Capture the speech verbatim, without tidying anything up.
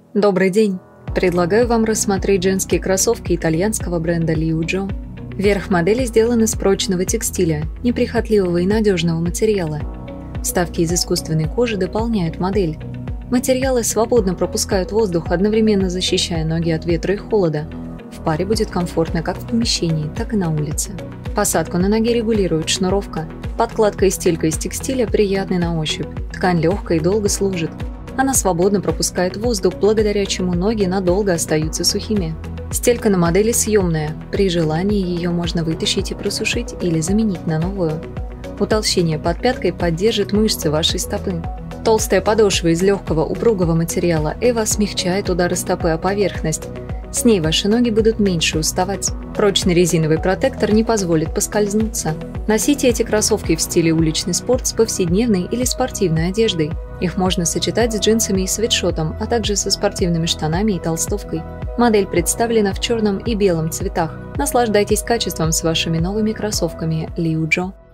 Добрый день! Предлагаю вам рассмотреть женские кроссовки итальянского бренда Liujo. Верх модели сделан из прочного текстиля, неприхотливого и надежного материала. Вставки из искусственной кожи дополняют модель. Материалы свободно пропускают воздух, одновременно защищая ноги от ветра и холода. В паре будет комфортно как в помещении, так и на улице. Посадку на ноге регулирует шнуровка. Подкладка и стелька из текстиля приятны на ощупь. Ткань легкая и долго служит. Она свободно пропускает воздух, благодаря чему ноги надолго остаются сухими. Стелька на модели съемная. При желании ее можно вытащить и просушить или заменить на новую. Утолщение под пяткой поддержит мышцы вашей стопы. Толстая подошва из легкого упругого материала Эва смягчает удары стопы о поверхность. С ней ваши ноги будут меньше уставать. Прочный резиновый протектор не позволит поскользнуться. Носите эти кроссовки в стиле уличный спорт с повседневной или спортивной одеждой. Их можно сочетать с джинсами и свитшотом, а также со спортивными штанами и толстовкой. Модель представлена в черном и белом цветах. Наслаждайтесь качеством с вашими новыми кроссовками Liujo.